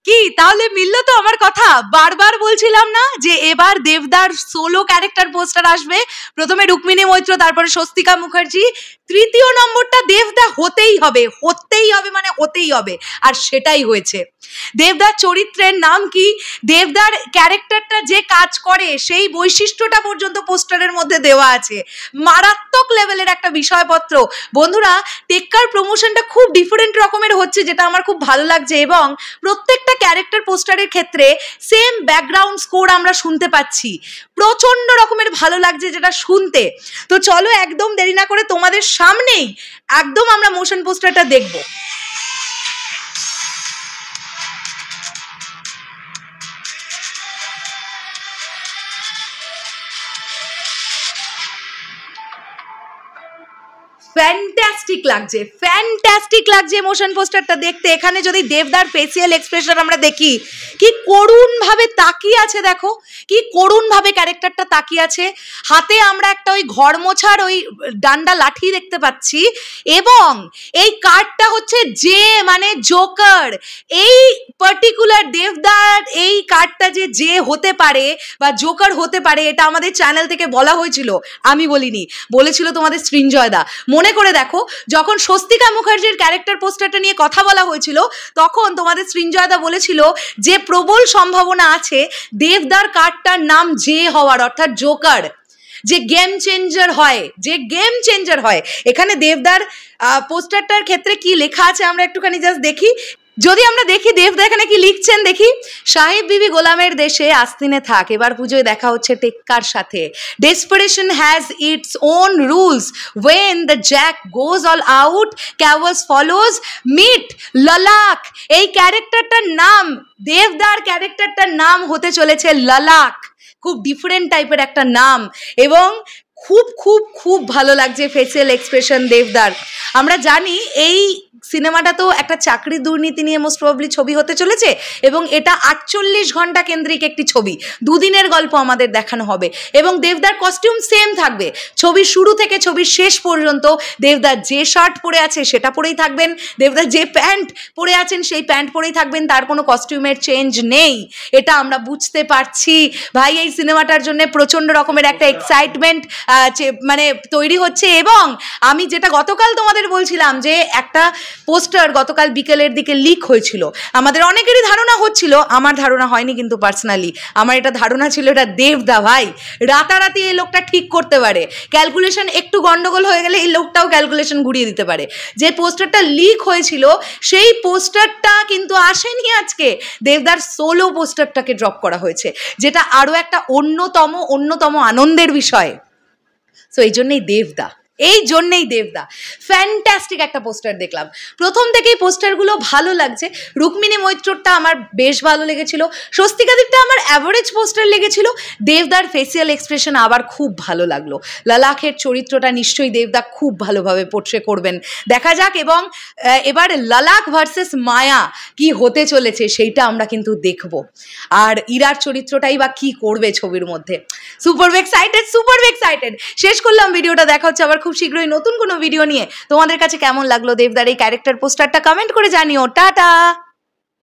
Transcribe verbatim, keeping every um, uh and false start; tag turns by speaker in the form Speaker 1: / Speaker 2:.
Speaker 1: কি তাহলে মিললো তো আমার কথা? বারবার বলছিলাম না যে এবার দেবদার সোলো ক্যারেক্টার পোস্টার আসবে। প্রথমে রুক্মিণী মৈত্র, তারপরে স্বস্তিকা মুখার্জি, তৃতীয় নম্বরটা দেবদা হতেই হবে, হতেই হবে মানে হতেই হবে, আর সেটাই হয়েছে। দেবদার চরিত্রের নাম কি, দেবদার ক্যারেক্টারটা যে কাজ করে সেই বৈশিষ্ট্যটা পর্যন্ত পোস্টারের মধ্যে দেওয়া আছে। মারাত্মক লেভেলের একটা বিষয়পত্র। বন্ধুরা, টেক্কার প্রমোশনটা খুব ডিফারেন্ট রকমের হচ্ছে, যেটা আমার খুব ভালো লাগছে, এবং প্রত্যেকটা ক্যারেক্টার পোস্টারের ক্ষেত্রে সেম ব্যাকগ্রাউন্ড স্কোর আমরা শুনতে পাচ্ছি। প্রচন্ড রকমের ভালো লাগছে যেটা শুনতে। তো চলো একদম দেরি না করে তোমাদের সামনেই একদম আমরা মোশন পোস্টারটা দেখবো। ফ্যান্টাস্টিক লাগছে, ফ্যান্টাস্টিক লাগছে মোশন পোস্টারটা দেখতে। এখানে যদি দেবদার ফেসিয়াল এক্সপ্রেশন আমরা দেখি, কি করুণ ভাবে তাকিয়ে আছে, দেখো কি করুণ ভাবে ক্যারেক্টারটা তাকিয়ে আছে। হাতে আমরা একটা ওই ঘর মোছার ওই ডান্ডা লাঠি দেখতে পাচ্ছি, এবং এই কার্ডটা হচ্ছে যে মানে জোকার। এই পার্টিকুলার দেবদার এই কার্ডটা যে যে হতে পারে বা জোকার হতে পারে, এটা আমাদের চ্যানেল থেকে বলা হয়েছিল, আমি বলিনি, বলেছিল তোমাদের সৃঞ্জয়দা। মনে করে দেখো, যখন স্বস্তিকা মুখার্জির ক্যারেক্টার পোস্টারটা নিয়ে কথা বলা হয়েছিল, তখন তোমাদের সৃঞ্জয়দা বলেছিল যে প্রবল সম্ভাবনা আছে দেবদার কার্ডটার নাম যে হওয়ার, অর্থাৎ জোকার, যে গেম চেঞ্জার হয়, যে গেম চেঞ্জার হয়। এখানে দেবদার পোস্টারটার ক্ষেত্রে কি লেখা আছে আমরা একটুখানি জাস্ট দেখি। যদি আমরা দেখি দেবদা এখানে কি লিখছেন, দেখি। সাহেব বিবি গোলামের দেশে আস্তিনে থাক, এবার পুজোয় দেখা হচ্ছে টেক্কার সাথে। Desperation has its own rules, when the jack goes all out chaos follows, meet Lalak. এই ক্যারেক্টারটার নাম, দেবদার ক্যারেক্টারটার নাম হতে চলেছে লালাক। খুব ডিফারেন্ট টাইপের একটা নাম, এবং খুব খুব খুব ভালো লাগছে ফেসিয়াল এক্সপ্রেশন দেবদার। আমরা জানি এই সিনেমাটা তো একটা চাকরি দুর্নীতি নিয়ে মোস্ট প্রবাবলি ছবি হতে চলেছে, এবং এটা আটচল্লিশ ঘন্টা কেন্দ্রিক একটি ছবি, দুদিনের গল্প আমাদের দেখানো হবে, এবং দেবদার কস্টিউম সেম থাকবে ছবির শুরু থেকে ছবির শেষ পর্যন্ত। দেবদার যে শার্ট পরে আছে সেটা পরেই থাকবেন, দেবদার যে প্যান্ট পরে আছেন সেই প্যান্ট পরেই থাকবেন, তার কোনো কস্টিউমের চেঞ্জ নেই। এটা আমরা বুঝতে পারছি। ভাই, এই সিনেমাটার জন্য প্রচণ্ড রকমের একটা এক্সাইটমেন্ট মানে তৈরি হচ্ছে। এবং আমি যেটা গতকাল তোমাদের বলছিলাম যে একটা পোস্টার গতকাল বিকেলের দিকে লিক হয়েছিল, আমাদের অনেকেরই ধারণা হচ্ছিল, আমার ধারণা হয়নি কিন্তু পার্সোনালি, আমার এটা ধারণা ছিল এটা দেবদা। ভাই, রাতারাতি এই লোকটা ঠিক করতে পারে, ক্যালকুলেশন একটু গন্ডগোল হয়ে গেলে এই লোকটাও ক্যালকুলেশন ঘুরিয়ে দিতে পারে। যে পোস্টারটা লিক হয়েছিল সেই পোস্টারটা কিন্তু আসেনি আজকে, দেবদার সোলো পোস্টারটাকে ড্রপ করা হয়েছে, যেটা আরও একটা অন্যতম অন্যতম আনন্দের বিষয়। সো এই জন্যই দেবদা, এই জন্যেই দেবদা। ফ্যান্টাস্টিক একটা পোস্টার দেখলাম, প্রথম থেকেই পোস্টারগুলো ভালো লাগছে। রুক্মিণী মৈত্রটা আমার বেশ ভালো লেগেছিল, স্বস্তিকাদিরটা আমার অ্যাভারেজ পোস্টার লেগেছিল, দেবদার ফেসিয়াল এক্সপ্রেশন আবার খুব ভালো লাগলো। লালাকের চরিত্রটা নিশ্চয়ই দেবদা খুব ভালোভাবে পোর্ট্রে করবেন, দেখা যাক। এবং এবার লালাক ভার্সেস মায়া কি হতে চলেছে সেইটা আমরা কিন্তু দেখব, আর ইরার চরিত্রটাই বা কি করবে ছবির মধ্যে। Super excited, super excited. শেষ করলাম ভিডিওটা, দেখা হচ্ছে আবার খুব শীঘ্রই নতুন কোনো ভিডিও নিয়ে। তোমাদের কাছে কেমন লাগলো দেবদার এই ক্যারেক্টার পোস্টারটা কমেন্ট করে জানিও। টাটা।